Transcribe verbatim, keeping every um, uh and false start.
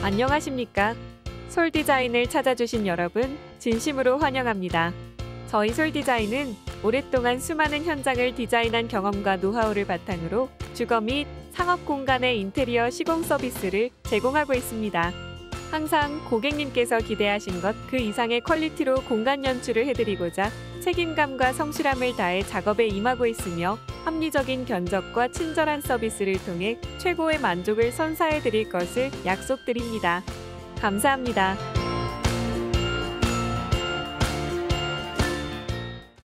안녕하십니까? 솔디자인을 찾아주신 여러분, 진심으로 환영합니다. 저희 솔디자인은 오랫동안 수많은 현장을 디자인한 경험과 노하우를 바탕으로 주거 및 상업 공간의 인테리어 시공 서비스를 제공하고 있습니다. 항상 고객님께서 기대하신 것 그 이상의 퀄리티로 공간 연출을 해드리고자 책임감과 성실함을 다해 작업에 임하고 있으며 합리적인 견적과 친절한 서비스를 통해 최고의 만족을 선사해드릴 것을 약속드립니다. 감사합니다.